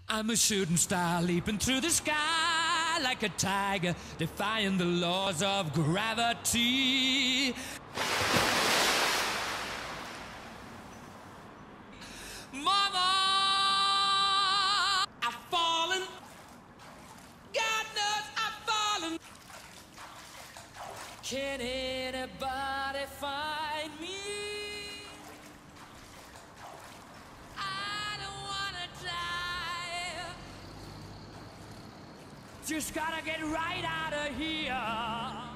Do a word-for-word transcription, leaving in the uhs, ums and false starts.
I'm a shooting star leaping through the sky like a tiger, defying the laws of gravity. Mama, I've fallen. God knows I've fallen. Can anybody find me? I don't wanna die. Just gotta get right out of here.